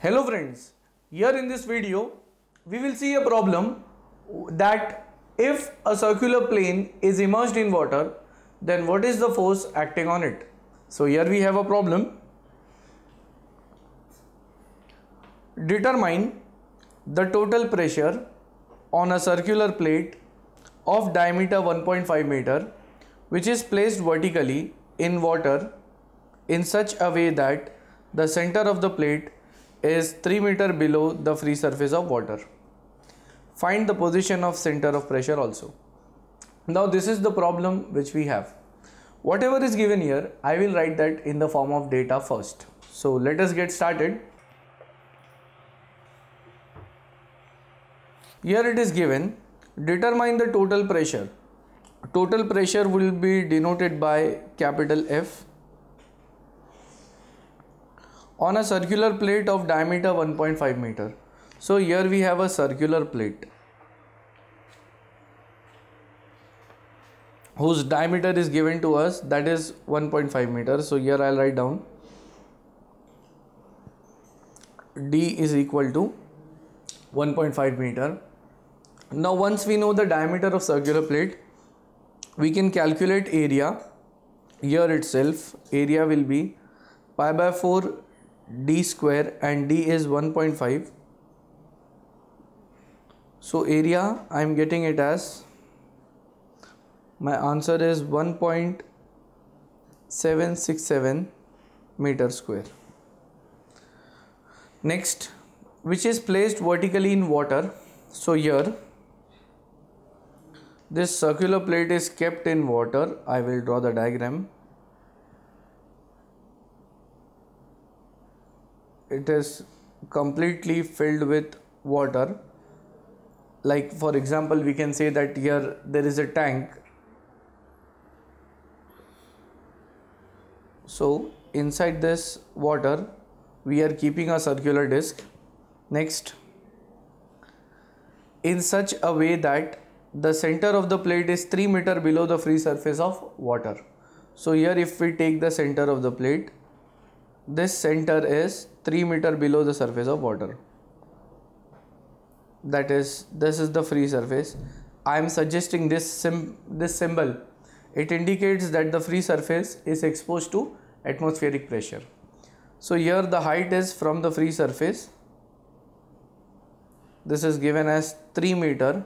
Hello friends, here in this video we will see a problem that if a circular plane is immersed in water, then what is the force acting on it? So here we have a problem. Determine the total pressure on a circular plate of diameter 1.5 meter which is placed vertically in water in such a way that the center of the plate is 3 meter below the free surface of water. Find the position of center of pressure also. Now this is the problem which we have. Whatever is given here, I will write that in the form of data first. So let us get started. Here it is given, determine the total pressure. Total pressure will be denoted by capital F on a circular plate of diameter 1.5 meter. So here we have a circular plate whose diameter is given to us, that is 1.5 meter. So here I'll write down D is equal to 1.5 meter. Now once we know the diameter of circular plate, we can calculate area. Here itself area will be pi by 4 d square and d is 1.5. So area I am getting it as, my answer is 1.767 meter square. Next, which is placed vertically in water. So here this circular plate is kept in water. I will draw the diagram. It is completely filled with water. Like for example, we can say that here there is a tank. So inside this water we are keeping a circular disc. Next, in such a way that the center of the plate is 3 meter below the free surface of water. So here if we take the center of the plate, this center is 3 meter below the surface of water. That is, this is the free surface. I am suggesting this symbol. It indicates that the free surface is exposed to atmospheric pressure. So here the height is from the free surface. This is given as 3 meter.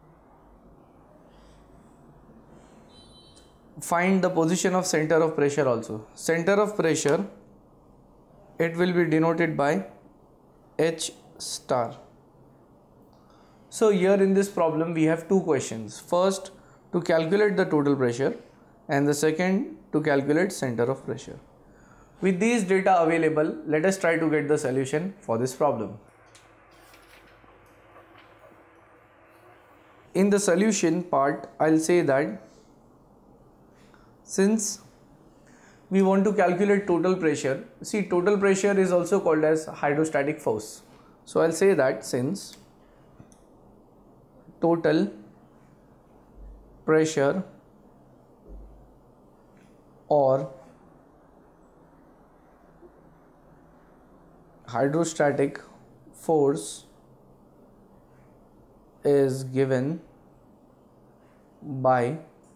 Find the position of center of pressure also. Center of pressure, it will be denoted by H star. So here in this problem we have two questions. First, to calculate the total pressure, and the second to calculate center of pressure. With these data available, let us try to get the solution for this problem. In the solution part, I'll say that since we want to calculate total pressure, see total pressure is also called as hydrostatic force. So I'll say that since total pressure or hydrostatic force is given by,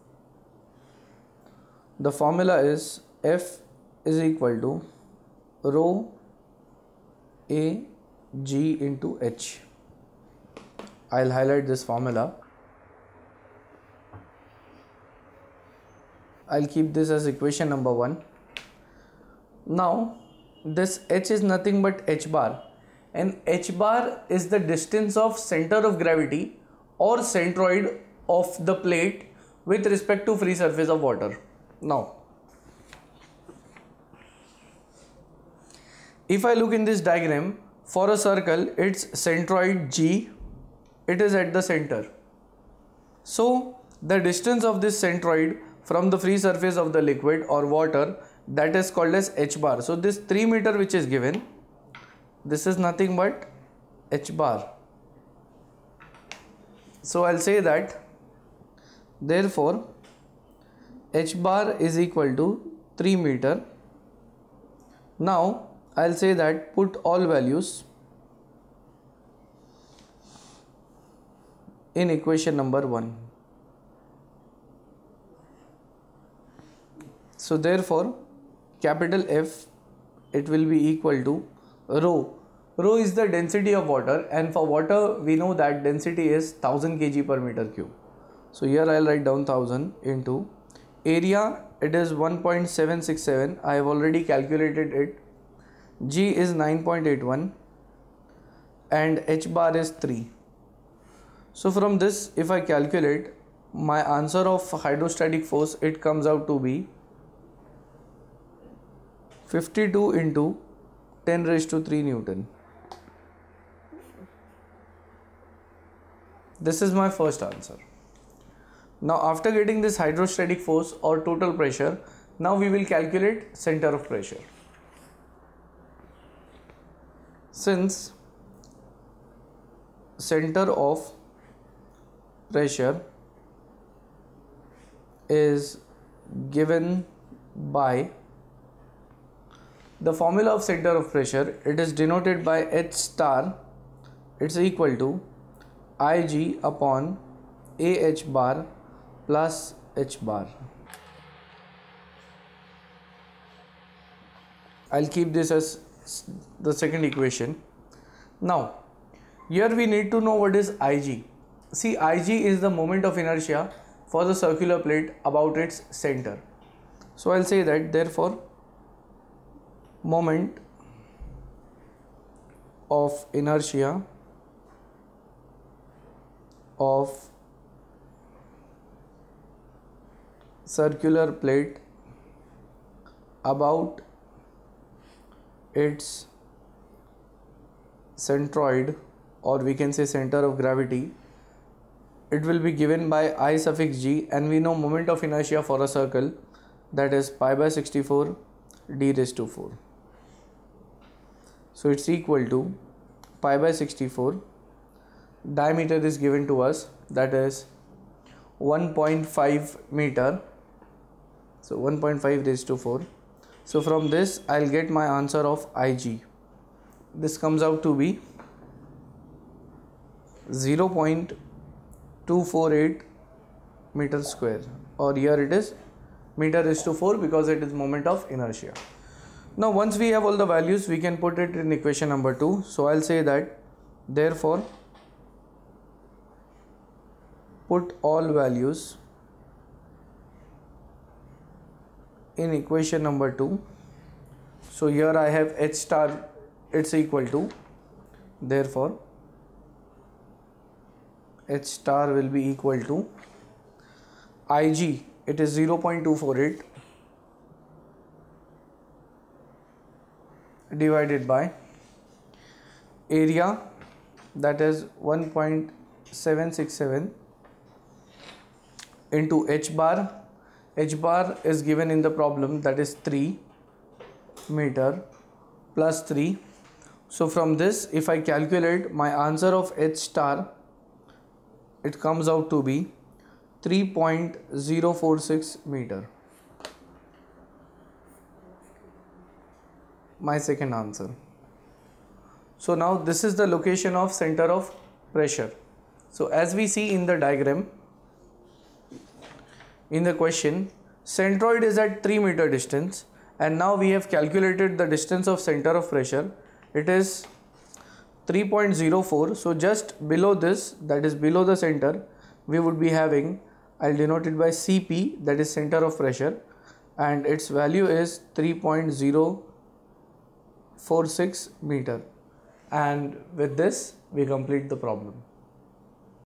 the formula is F is equal to rho A G into H. I'll highlight this formula. I'll keep this as equation number 1. Now this H is nothing but H bar, and H bar is the distance of center of gravity or centroid of the plate with respect to free surface of water. Now if I look in this diagram, for a circle its centroid G, it is at the center. So the distance of this centroid from the free surface of the liquid or water, that is called as H bar. So this 3 meter which is given, this is nothing but H bar. So I'll say that therefore H bar is equal to 3 meter. Now I'll say that put all values in equation number 1. So therefore capital F, it will be equal to rho. Rho is the density of water, and for water we know that density is 1000 kg per meter cube. So here I'll write down 1000 into area, it is 1.767. I have already calculated it. G is 9.81 and H bar is 3. So from this, if I calculate my answer of hydrostatic force, it comes out to be 52 into 10 raised to 3 Newton. This is my first answer. Now after getting this hydrostatic force or total pressure, now we will calculate center of pressure. Since center of pressure is given by the formula of center of pressure, it is denoted by H star, it's equal to Ig upon AH bar plus H bar. I'll keep this as the second equation. Now here we need to know what is Ig. See, Ig is the moment of inertia for the circular plate about its center. So I'll say that therefore moment of inertia of circular plate about its centroid, or we can say center of gravity, it will be given by I suffix g, and we know moment of inertia for a circle, that is pi by 64 d raised to 4. So it's equal to pi by 64, diameter is given to us, that is 1.5 meter, so 1.5 raised to 4. So from this I'll get my answer of Ig. This comes out to be 0.248 meter square, or here it is meter raised to 4 because it is moment of inertia. Now once we have all the values, we can put it in equation number 2. So I'll say that therefore put all values in equation number 2. So here I have H star, it's equal to, therefore H star will be equal to Ig, it is 0.248 divided by area, that is 1.767 into H bar. H bar is given in the problem, that is 3 meter plus 3. So from this, if I calculate my answer of H star, it comes out to be 3.046 meter. My second answer. So now this is the location of center of pressure. So as we see in the diagram, in the question, centroid is at 3 meter distance, and now we have calculated the distance of center of pressure. It is 3.04. so just below this, that is below the center, we would be having, I'll denote it by Cp, that is center of pressure, and its value is 3.046 meter. And with this we complete the problem.